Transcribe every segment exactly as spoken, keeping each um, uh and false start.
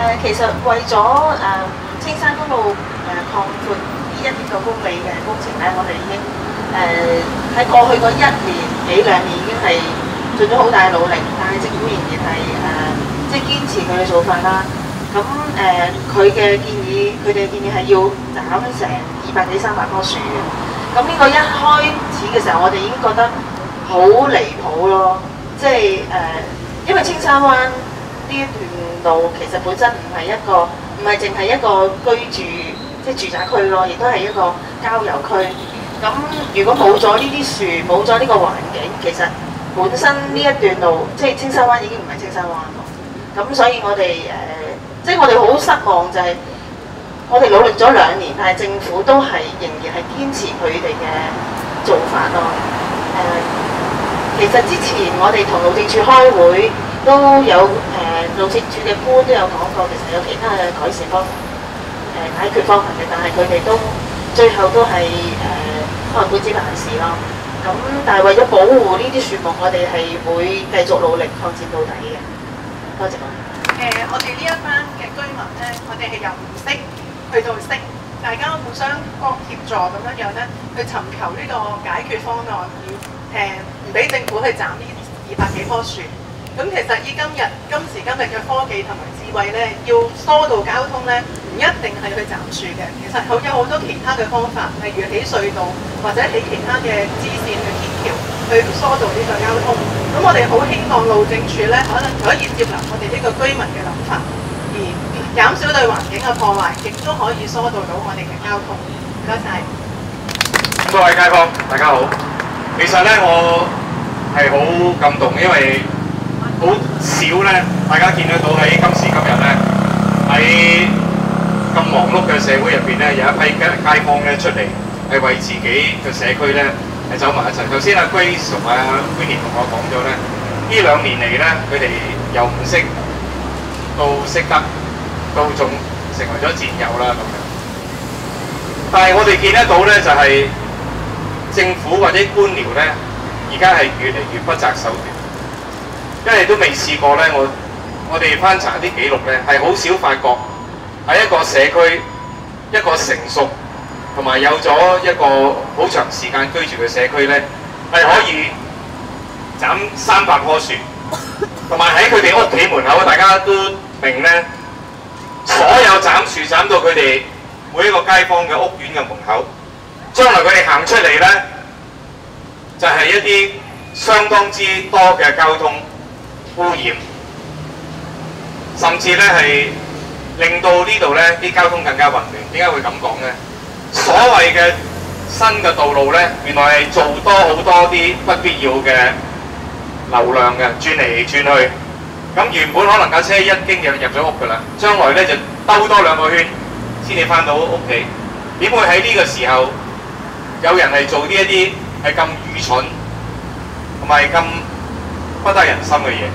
其實為咗誒、呃、青山公路誒、呃、擴闊呢一啲個公里嘅工程咧，我哋已經誒喺、呃、過去嗰一年幾兩年已經係盡咗好大嘅努力，但係政府仍然係誒、呃、即係堅持佢嘅做法啦。咁誒佢嘅建議，佢哋嘅建議係要斬成二百幾三百棵樹嘅。咁呢個一開始嘅時候，我哋已經覺得好離譜咯，即係誒、呃，因為青山灣呢一段路其實本身唔係一個，唔係淨係一個居住即係住宅區咯，亦都係一個郊遊區。咁如果冇咗呢啲樹，冇咗呢個環境，其實本身呢一段路即係青山灣已經唔係青山灣咯。咁所以我哋誒、呃，即係我哋好失望就係、是。我哋努力咗兩年，但係政府都係仍然係堅持佢哋嘅做法咯。誒、呃，其實之前我哋同路政署開會都有誒、呃、路政署嘅官都有講過，其實有其他嘅改善方法、誒、呃、解決方法嘅，但係佢哋都最後都係誒可能官之難事咯。咁但係為咗保護呢啲樹木，我哋係會繼續努力抗戰到底嘅。多謝。 誒、呃，我哋呢一班嘅居民咧，我哋係由唔識去到識，大家互相幫協助咁樣樣咧，去尋求呢個解決方案，而誒唔俾政府去斬呢二百幾棵樹。咁其實以今日今時今日嘅科技同埋智慧咧，要疏導交通咧，唔一定係去斬樹嘅。其實好有好多其他嘅方法，例如起隧道或者起其他嘅支線嘅天橋去疏導呢個交通。咁我哋好希望路政署咧，可能可以接納我哋呢個居民嘅諗法，而減少對環境嘅破壞，亦都可以疏導到我哋嘅交通。唔該晒。 各位街坊，大家好。其實咧，我係好感動，因為好少咧，大家見得到喺今時今日咧，喺咁忙碌嘅社會入邊咧，有一批街街坊咧出嚟，係為自己嘅社區咧係走埋一齊。頭先阿 Grace 同埋阿 Winnie 同我講咗咧，呢兩年嚟咧，佢哋由唔識到識得。都仲成為咗戰友啦咁樣，但係我哋見得到咧，就係、是、政府或者官僚咧，而家係越嚟越不擇手段，因為都未試過咧。我我哋翻查啲記錄咧，係好少發覺喺一個社區一個成熟同埋有咗一個好長時間居住嘅社區咧，係可以斬三百棵樹，同埋喺佢哋屋企門口，大家都明咧。所有斬樹斬到佢哋每一個街坊嘅屋苑嘅門口，將來佢哋行出嚟咧，就係、是、一啲相當之多嘅交通污染，甚至咧係令到呢度咧啲交通更加混亂。點解會咁講咧？所謂嘅新嘅道路咧，原來係做多好多啲不必要嘅流量嘅，轉嚟轉去。咁原本可能架車一經就入咗屋㗎啦，將來咧就兜多兩個圈先至翻到屋企。點會喺呢個時候有人係做呢一啲係咁愚蠢同埋咁不得人心嘅嘢？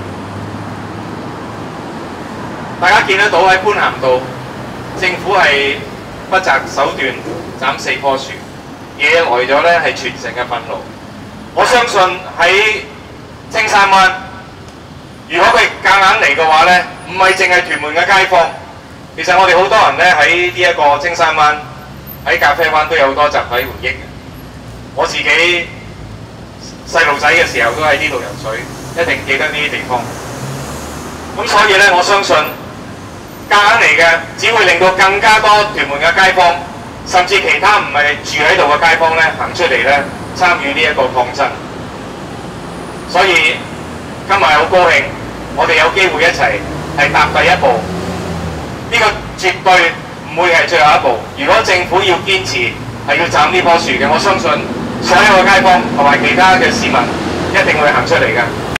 大家見得到喺般咸道，政府係不擇手段斬四棵樹，惹來咗咧係全城嘅憤怒。我相信喺青山灣，如果佢夾硬嚟嘅話咧，唔係淨係屯門嘅街坊，其實我哋好多人咧喺呢一個青山灣、喺咖啡灣都有好多集體回憶嘅。我自己細路仔嘅時候都喺呢度游水，一定記得呢啲地方。咁所以咧，我相信夾硬嚟嘅，只會令到更加多屯門嘅街坊，甚至其他唔係住喺度嘅街坊咧，行出嚟咧參與呢一個抗爭。所以今日好高興，我哋有機會一齊係踏第一步。呢、這個絕對唔會係最後一步。如果政府要堅持係要斬呢棵樹嘅，我相信所有嘅街坊同埋其他嘅市民一定會行出嚟嘅。